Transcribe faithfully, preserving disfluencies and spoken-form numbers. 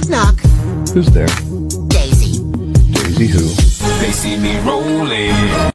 knock. Who's there? Daisy. Daisy who? They see me rolling.